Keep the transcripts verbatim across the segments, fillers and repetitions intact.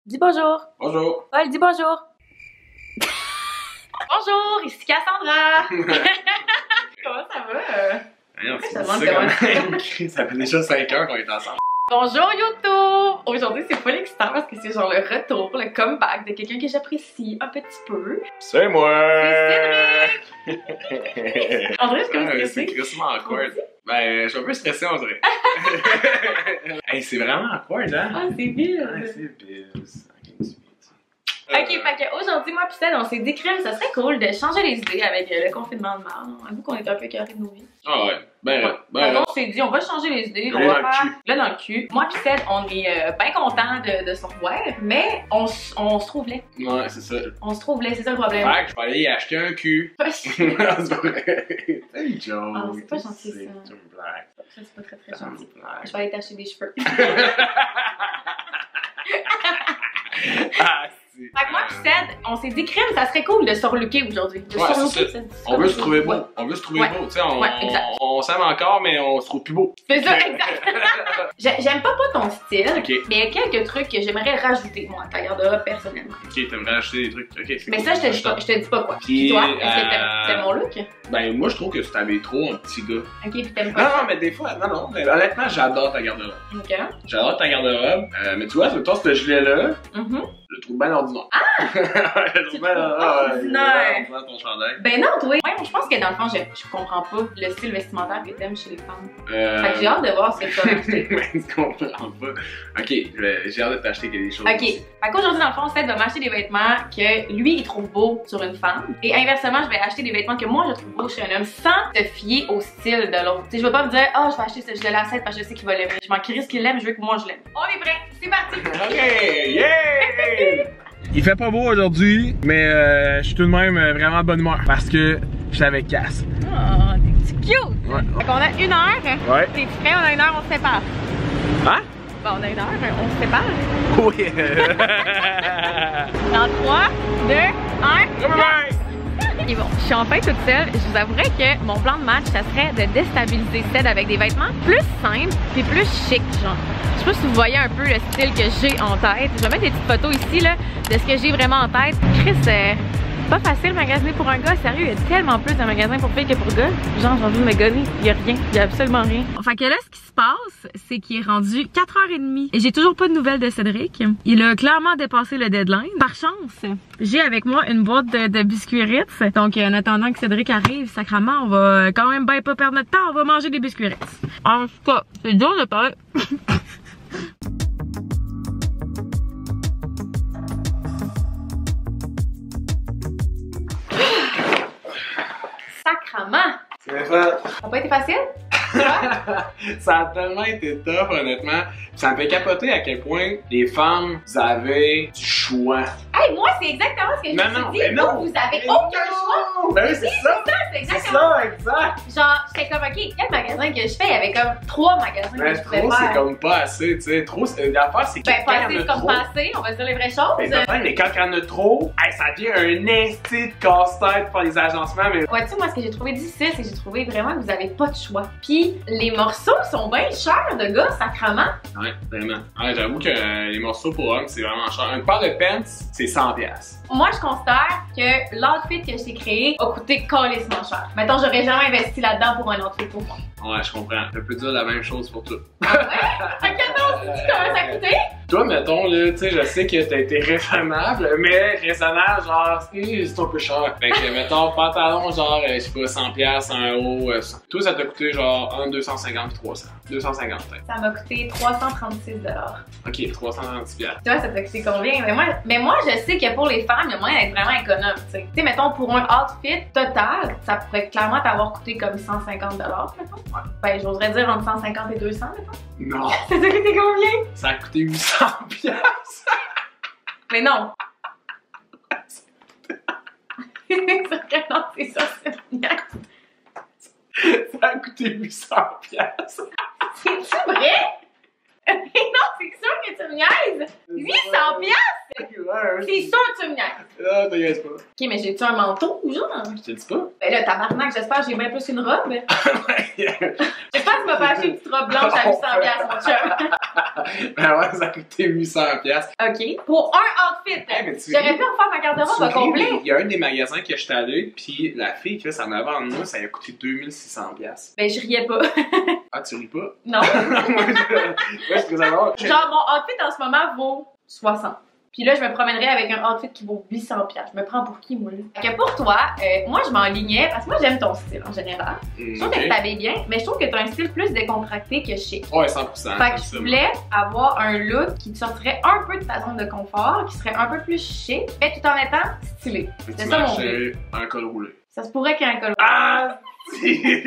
Dis bonjour. Bonjour. Paul, dis bonjour. Bonjour, ici Cassandra. Comment ça va? Rien, ça ça, demande ça, comment quand même. Ça fait déjà cinq heures qu'on est ensemble. Bonjour YouTube! Aujourd'hui, c'est pas l'excitant parce que c'est genre le retour, le comeback de quelqu'un que j'apprécie un petit peu. C'est moi! C'est Cédric! En vrai, je suis comme Ah, c'est stressée. crissement awkward. Ben, je suis un peu stressé, on dirait. Hey, c'est vraiment awkward, hein? Ah, c'est bien! Ah, c'est biz. Ok, fait qu'aujourd'hui, moi pis Ced, on s'est dit crème, ça serait cool de changer les idées avec euh, le confinement de mars. On avoue qu'on est un peu carré de nos vies. Ah ouais, ben, Ouais. ben, Donc, on s'est dit, on va changer les idées. Le On nez va dans le faire cul. là dans le cul. Moi pis Ced, on est euh, bien contents de, de se revoir, mais on, s- on se trouve laid. ouais, c'est ça. On se trouve laid, c'est ça le problème. Fait que je vais aller y acheter un cul. ça, C'est vrai. C'est une joke. Ah, c'est pas gentil, ça. C'est une blague. c'est pas très très C'est une gentil. blague. Je vais aller t'acheter des cheveux. Ah, c'est... Fait que moi pis Ced, on s'est dit crème, ça serait cool de se relooker aujourd'hui. De Ouais, se c'est relooker, ça. c'est- On veut se trouver Ouais. beau. On veut se trouver Ouais. beau. Tu sais, on, Ouais, exact. on, on s'aime encore, mais on se trouve plus beau. C'est ça, exact. J'ai- J'aime pas pas ton style, Ok. mais il y a quelques trucs que j'aimerais rajouter, moi, à ta garde-robe personnellement. Ok, t'aimerais acheter des trucs. Ok, c'est Mais cool. ça, je te dis pas, je te dis pas quoi. Puis, Puis toi, est-ce que euh, t'aimes t'aimes mon look? Ben, moi, je trouve que tu t'habilles trop en petit gars. Ok, puis t'aimes Non, pas non, mais des fois, non, non. mais honnêtement, j'adore ta garde-robe. ça? Ok. J'adore ta garde-robe. Euh, mais tu vois, ce temps, ce gilet-là, Mhm. je le trouve bien ordinaire. Ah! Je le trouve bien trouves ordinaire. ordinaire? Ordinaire, ton chandail. Ben non, toi. Ouais, je pense que dans le fond, je, je comprends pas le style vestimentaire que t'aimes chez les femmes. Euh... Fait que j'ai hâte de voir ce que tu vas m'acheter. Mais tu comprends pas. Ok, je vais- j'ai hâte de t'acheter quelque chose. Ok. aussi. Fait qu'aujourd'hui, dans le fond, Ced va m'acheter des vêtements que lui, il trouve beaux sur une femme. Et inversement, je vais acheter des vêtements que moi, je trouve beaux chez un homme sans te fier au style de l'autre. Tu sais, je vais pas me dire, oh, je vais acheter ce gilet-là à Ced parce que je sais qu'il va l'aimer. Je m'en crisse qu'il l'aime, je veux que moi, je l'aime. On est prêts, c'est parti! Ok, yeah! Il fait pas beau aujourd'hui, mais euh, je suis tout de même euh, vraiment de bonne humeur parce que je suis avec Cass. Oh, t'es petit cute! Ouais. Fait qu'on a une heure. Ouais. T'es prêt? On a une heure, on se sépare. Hein? Bon, on a une heure, on se sépare. Oui! Dans trois, deux, un. Et bon, je suis enfin toute seule. Je vous avouerais que mon plan de match, ça serait de déstabiliser Ced avec des vêtements plus simples et plus chic, genre. Je sais pas si vous voyez un peu le style que j'ai en tête. Je vais mettre des petites photos ici, là, de ce que j'ai vraiment en tête. Chris, euh, pas facile magasiner pour un gars. Sérieux, il y a tellement plus de magasins pour filles que pour gars. Genre, j'ai envie de me gonner. Il y a rien. Il y a absolument rien. Fait que là, ce qui se passe, c'est qu'il est rendu quatre heures trente et j'ai toujours pas de nouvelles de Cédric. Il a clairement dépassé le deadline. Par chance, j'ai avec moi une boîte de, de biscuits Ritz. Donc, en attendant que Cédric arrive, sacrément, on va quand même bien pas perdre notre temps. On va manger des biscuits Ritz. En tout cas, c'est dur de parler. Sacrement! C'est fait. Ça n'a pas été facile? Ça a tellement été tough, honnêtement. Ça me fait capoter à quel point les femmes, vous avez du choix. Hey, moi, c'est exactement ce que je Non, me suis non, dit. mais non. Vous, vous avez Mais aucun choix. non! Ben oui, c'est ça! C'est C'est exactement. ça, exact! Genre, j'étais comme, ok, quel magasin que je fais? Il y avait comme trois magasins Mais que je pouvais trop, c'est faire. comme pas assez, tu sais. Trop, c'est- l'affaire, c'est que Ben, quand pas il y en assez a comme trop. pas assez, on va dire les vraies choses. Ben, certain, mais quand il y en a trop, hey, ça devient un esti de casse-tête pour les agencements, mais. Vois-tu, moi, ce que j'ai trouvé difficile, c'est que j'ai trouvé vraiment que vous avez pas de choix. Puis, les morceaux sont bien chers, de gars, sacrement. Ouais, vraiment. Ouais, j'avoue que euh, les morceaux pour hommes, c'est vraiment cher. Un paire de pants, c'est cent piastres. Moi, je considère que l'outfit que j'ai créé a coûté calissement cher. Mettons, j'aurais jamais investi là-dedans pour un outfit pour moi. Ouais, je comprends. Je peux dire la même chose pour toi. Ah ouais? Ok, non, c'est comment ça a coûté? Toi, mettons, là, tu sais, je sais que t'as été raisonnable, mais raisonnable, genre, c'est c'est un peu cher. Fait que, mettons, pantalon, genre, euh, je sais pas, cent piastres, un euro. Euh, cent. Toi, ça t'a coûté, genre, entre deux cent cinquante et trois cents. deux cent cinquante, peut-être. Ça m'a coûté trois cent trente-six dollars. Ok, trois cent trente-six piastres. Tu vois, ça t'a coûté combien? Mais moi, mais moi, je sais que pour les femmes, il y a moyen d'être vraiment économe, tu sais. Tu sais, mettons, pour un outfit total, ça pourrait clairement t'avoir coûté comme cent cinquante dollars, mettons. Ouais. Ben, j'oserais dire entre cent cinquante et deux cents, mettons. Non, Ça t'a coûté combien? ça a coûté huit cents piastres. Mais non! C'est vrai, non, c'est ça, c'est bien. Ça a coûté huit cents piastres. C'est-tu vrai? Mais non, c'est sûr que tu me niaises! huit cents piastres? Ouais, C'est sûr que tu me niaises! Ah, t'inquiète pas. Ok, mais j'ai-tu un manteau, genre? Je te le dis pas. Ben là, tabarnak, j'espère que j'ai bien plus une robe. Ouais. J'espère que tu m'as pas acheté une petite robe blanche à huit cents piastres, mon chum. Ben ouais, ça a coûté huit cents piastres. OK. Pour un outfit. Hey, J'aurais pu refaire ma garde-robe au complet. Il y a un des magasins que j'étais allé, puis la fille qui ça en avant de moi, ça a coûté deux mille six cents piastres. Ben, je riais pas. Ah, tu ris pas? Non. Moi, je... Ouais, c'est savoir. Genre, mon outfit en ce moment vaut soixante. Puis là, je me promènerais avec un outfit qui vaut huit cents piastres. Je me prends pour qui, moi, là? Fait que pour toi, euh, moi, je m'enlignais, parce que moi, j'aime ton style en général. Mm, je trouve okay. que tu t'habilles bien, mais je trouve que tu as un style plus décontracté que chic. Ouais, cent pour cent. Fait que je voulais avoir un look qui te sortirait un peu de ta zone de confort, qui serait un peu plus chic, mais tout en étant stylé. C'est ça mon but. Un col roulé. Ça se pourrait qu'il y ait un col roulé. Ah! Moi, j'aime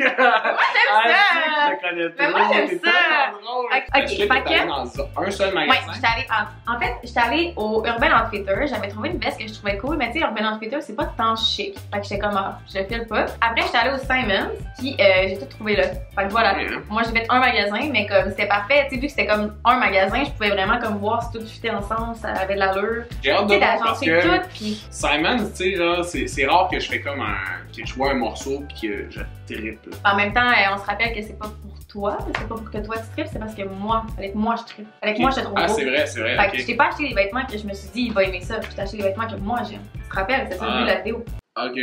ça! Je connais mais moi, j'aime ça! Ok, fait que... dans un seul magasin? Ouais, j'étais allée en... en fait, j'étais allée au Urban Outfitters. J'avais trouvé une veste que je trouvais cool, mais tu sais, Urban Outfitters, c'est pas tant chic. Fait que j'étais comme, ah, je le file pas. Après, j'étais allée au Simons, puis euh, j'ai tout trouvé là. Fait que voilà. Yeah. Moi, j'ai fait un magasin, mais comme c'était parfait, tu sais, vu que c'était comme un magasin, je pouvais vraiment comme voir si tout fitait ensemble, ça avait de l'allure. J'ai hâte de voir parce que tout, puis... Simons, tu sais, genre, c'est rare que je fais comme un... que je vois un morceau, puis que je trippe. En même temps, on se rappelle que c'est pas pour toi, c'est pas pour que toi tu trippes, c'est parce que moi, avec moi je trippe. Avec okay. moi je te trouve ah, beau. Ah, c'est vrai, c'est vrai. Fait okay. que je t'ai pas acheté des vêtements que je me suis dit, il va aimer ça. Je t'ai acheté des vêtements que moi j'aime. Tu te rappelles, c'est ça le but de la vidéo. Ok.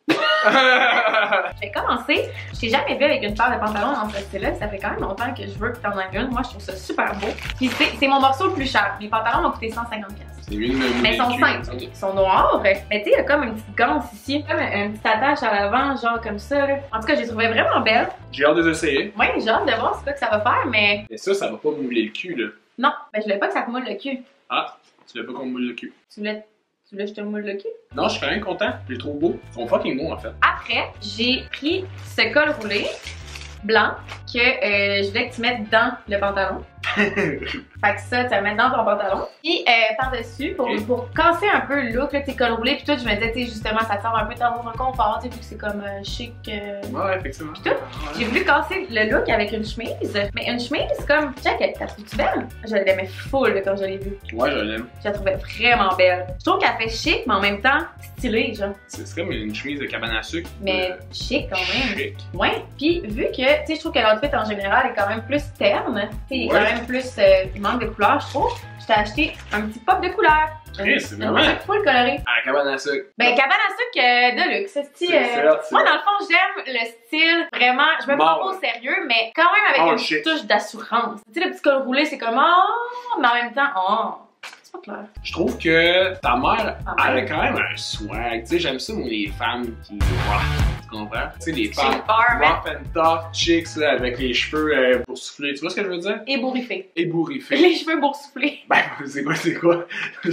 Je vais commencer. Je t'ai jamais vu avec une paire de pantalons dans ce style-là. Ça fait quand même longtemps que je veux que t'en aies une. Moi, je trouve ça super beau. Puis c'est mon morceau le plus cher. Mes pantalons m'ont coûté cent cinquante piastres. Mais ils sont simples, okay. Ils sont noirs. Mais tu sais, il y a comme une petite ganse ici, comme un, un petit attache à l'avant, genre comme ça. Là. En tout cas, je les trouvais vraiment belles. J'ai hâte de les essayer. Oui, j'ai hâte de voir c'est quoi que ça va faire, mais. Mais ça, ça va pas mouler le cul, là. Non, mais je voulais pas que ça te moule le cul. Ah, tu voulais pas qu'on moule le cul. Tu voulais. Tu voulais que je te moule le cul? Non, je suis quand même content. Je les trouve beaux. Ils sont fucking beaux, en fait. Après, j'ai pris ce col roulé blanc que euh, je voulais que tu mettes dans le pantalon. Fait que ça, tu vas mettre dans ton pantalon. Puis euh, par-dessus, pour, okay. pour casser un peu le look, là, tes col roulé, puis tout, je me disais, tu sais, justement, ça te sort un peu dans mon confort, tu sais, vu que c'est comme euh, chic. Euh... Ouais, effectivement. Puis tout. Ouais. J'ai voulu casser le look avec une chemise, mais une chemise comme, check, t'as trouvé-tu belle? Je l'aimais full quand je l'ai vue. Ouais, je l'aime. Je la trouvais vraiment belle. Je trouve qu'elle fait chic, mais en même temps, stylée, genre. C'est comme une chemise de cabane à sucre. Mais euh, chic quand même. Chic. Ouais. Puis vu que, tu sais, je trouve que l'outfit en général est quand même plus terne, tu sais, il est quand même plus. Euh, il manque de couleurs, je trouve. Je t'ai acheté un petit pop de couleurs. Okay, c'est vraiment. Full coloré. À la cabane à sucre. Ben, cabane à sucre euh, de luxe. Style, euh, moi, dans le fond, j'aime le style vraiment. Je me prends pas au sérieux, mais quand même avec oh, une shit. touche d'assurance. Tu sais, le petit col roulé, c'est comme oh, mais en même temps, oh. C'est pas clair. Je trouve que ta mère, ah, elle a quand même un swag. Tu sais, j'aime ça, moi, les femmes qui rock. Tu comprends? Tu sais, les femmes rough and tough, chicks, là, avec les cheveux euh, boursouflés. Tu vois ce que je veux dire? Ébouriffés. Ébouriffés. Les cheveux boursouflés. Ben, c'est quoi, c'est quoi?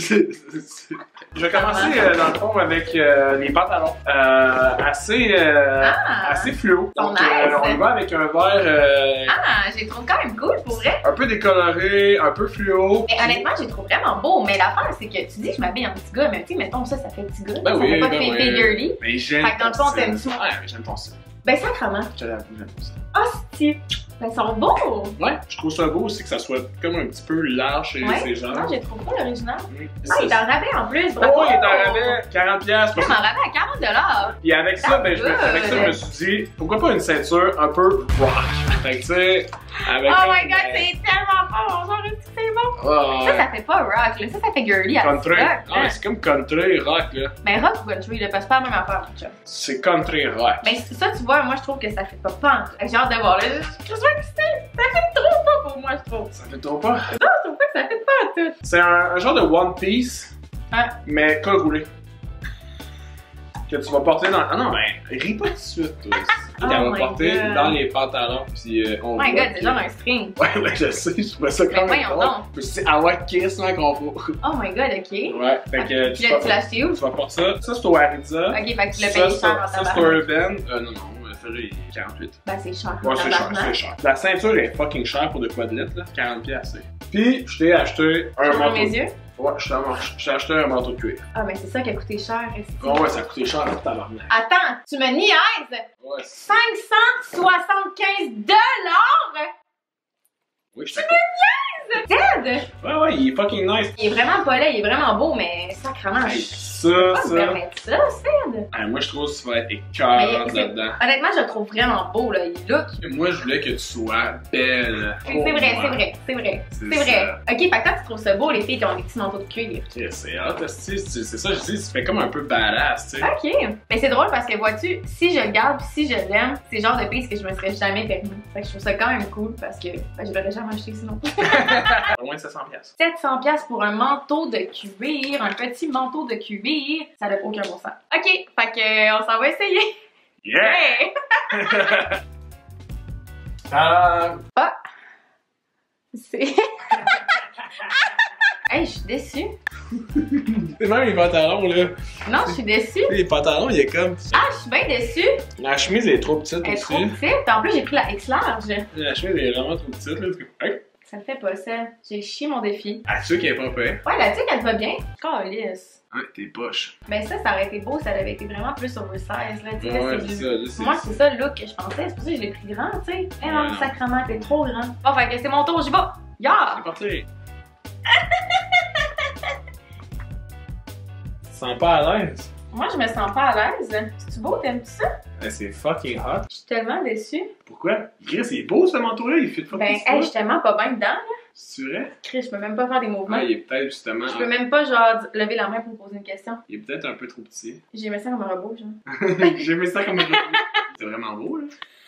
Je vais commencer, euh, dans le fond, avec euh, les pantalons. Euh, assez, euh, ah, assez fluo. Donc, nice. euh, on y va avec un vert. Euh, ah, je les trouve quand même cool, pour vrai. Un peu décoloré, un peu fluo. Mais honnêtement, je les trouve vraiment beaux. Mais l'affaire, c'est que tu dis que je m'habille en petit gars, mais tu sais, mettons ça, ça fait petit gars. Ben ça oui, fait pas ben de oui. figurely. Mais j'aime. Fait que dans le fond, t'aimes-tu? Ouais, mais j'aime ton style. Ben, sacrément. J'aime ton style. Ah, c'est ben, ils sont beaux! Ouais, je trouve ça beau aussi que ça soit comme un petit peu large chez ouais. ces gens. Non, j'ai trouvé pas l'original. Mmh. Ah, il est en rabais en plus! Oh, oh, il est en rabais! quarante piastres! Il est en rabais à quarante dollars! Puis avec ça, ben, je me, avec ça, je me suis dit, pourquoi pas une ceinture un peu rock? Fait que tu sais, avec. Oh my god, c'est tellement fort! Genre, est-ce que c'est bon? Oh, ça, ça fait pas rock, là. Ça, ça fait girly. Country. Rock, ah, c'est comme country rock, là. Mais rock ou country, là, parce que c'est pas la même affaire, mon chum. C'est country rock. Mais ça, tu vois, moi, je trouve que ça fait pas pente. J'ai hâte de voir, là. Je suis excitée! Ça fait trop pas pour moi, je trouve. Ça fait trop pas? Non, je trouve pas que ça fait pas à tout. C'est un, un genre de One Piece, hein? mais col roulé. Que tu vas porter dans. Ah non, mais ris pas tout de suite, toi. Oh qu'elle va porter God. dans les pantalons. Puis euh, on oh my god, que... c'est genre un string. Ouais, ouais, je sais, je trouvais ça quand mais même. voyons donc. Je me suis dit, ah ouais, Kiss, là, qu'on faut. Oh my god, ok. Ouais, fait que. Puis là, tu l'as acheté où? Tu vas porter ça. Ça, c'est au Ariza. Ok, fait que tu l'as payé cher en tabac. Ça, c'est au Urban. Euh, non, non. Il est quarante-huit. Ben, c'est cher. Ouais, c'est cher, c'est cher. La ceinture est fucking chère pour de quoi de lettres, là. quarante piastres. Puis, je t'ai acheté un manteau. manteau. mes yeux? Ouais, je t'ai acheté un manteau de cuir. Ah, ben, c'est ça qui a coûté cher. Oh, ouais, ça a coûté cher pour tabarnak. Attends, tu me niaises? Ouais. cinq cent soixante-quinze dollars? Oui, je Tu me niaises? Dead! Ouais, ouais, il est fucking nice. Il est vraiment pas laid, il est vraiment beau, mais sacrément. Hey, Ça, Pas me ça. permettre ça, Ced. Ah, moi, je trouve que tu vas être écœurant Mais c'est- là-dedans. Honnêtement, je le trouve vraiment beau, là. Il look. Moi, je voulais que tu sois belle. C'est vrai, c'est vrai, c'est vrai. C'est C'est vrai. ça. Ok, fait que toi, tu trouves ça beau, les filles qui ont des petits manteaux de cuir. Ok, c'est hot, esti, c'est c'est ça, je dis, tu fais comme un peu badass, tu sais. Ok. Mais c'est drôle parce que, vois-tu, si je le garde pis si je l'aime, c'est le genre de piece que je me serais jamais permis. Fait que je trouve ça quand même cool parce que ben, je l'aurais jamais acheté sinon. Au moins sept cents piastres. sept cents piastres pour un manteau de cuir, un petit manteau de cuir, ça n'a aucun bon sens. Ok, fait que euh, on s'en va essayer. Yeah! Hey! Euh, C'est... Hey, je suis déçue. c'est même les pantalons, là. Non, je suis déçue. Les pantalons, il est comme. Ah, je suis bien déçue. La chemise elle est trop petite Elle est aussi. trop petite. En plus, j'ai pris la X large. La chemise elle est vraiment trop petite, là. Hey. Ça le fait pas, ça. J'ai chié mon défi. Ah, tu sais qu'elle est pas faite. Ouais, la tuque, elle te va bien. Calisse. Hein, tes poches. Ben ça, ça aurait été beau, ça avait été vraiment plus oversize, là. Tu sais, là, Ouais, c'est c'est du- ça, là, c'est Moi, c'est ça le look que je pensais. C'est pour ça que je l'ai pris grand, tu sais. Eh non, Ouais, non. sacrement, t'es trop grand. Bon, fait que c'est mon tour, j'y vais. Ya! C'est parti. Tu te sens pas à l'aise? Moi, je me sens pas à l'aise. C'est-tu beau, t'aimes-tu ça? Eh, c'est fucking hot. Je suis tellement déçue. Pourquoi? Chris, il est beau ce manteau-là, il fit fucking Ben, ça. hey, je suis tellement pas bien dedans, là. C'est vrai? Chris, je peux même pas faire des mouvements. Ouais, il est peut-être justement. Je peux même pas, genre, lever la main pour me poser une question. Il est peut-être un peu trop petit. J'ai mis ça comme un robot, genre. J'ai aimé ça comme un C'est vraiment beau, là.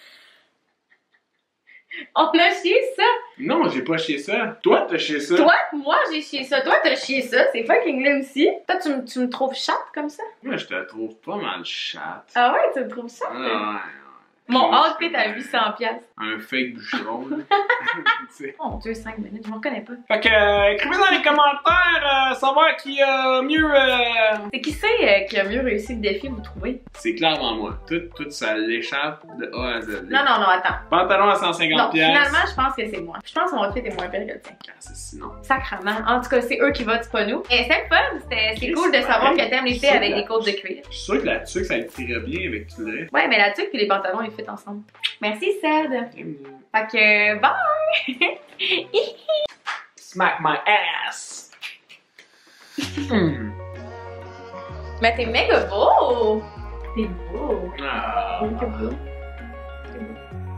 On a chié ça! Non, j'ai pas chié ça. Toi, t'as chié ça. Toi, moi, j'ai chié ça. Toi, t'as chié ça. C'est fucking laid aussi. Toi, tu, me- tu me trouves chatte comme ça? Moi, je te trouve pas mal chatte. Ah ouais, tu me trouves chatte? Ah, ouais, ouais. Mon Moi, outfit je à suis huit cents piastres. Un fake bûcheron, là. Tu sais. Mon Dieu, cinq minutes, je m'en connais pas. Fait que, euh, écrivez dans les commentaires, euh, savoir qui a mieux. euh, C'est qui c'est euh, qui a mieux réussi le défi, vous trouvez? C'est clairement moi. Tout, tout ça l'échappe de A à Z. Non, non, non, attends. Pantalon à cent cinquante Non, piastres. finalement, je pense que c'est moi. Je pense que mon outfit est moins pire que le tien. Ah, c'est sinon. Sacrement. En tout cas, c'est eux qui votent, c'est pas nous. Et c'est le fun. C'était- C'est Chris, cool de savoir ouais. que t'aimes les filles avec des côtes de cuir. Je suis sûr que la tuque, ça tirait bien avec tout le reste. Ouais, mais la tuque et les pantalons, ils fit ensemble. Merci, Ced. Bienvenue. Fait que, bye! Smack my ass! Hmm. Mais t'es méga beau! T'es beau! Ah. T'es beau. T'es beau.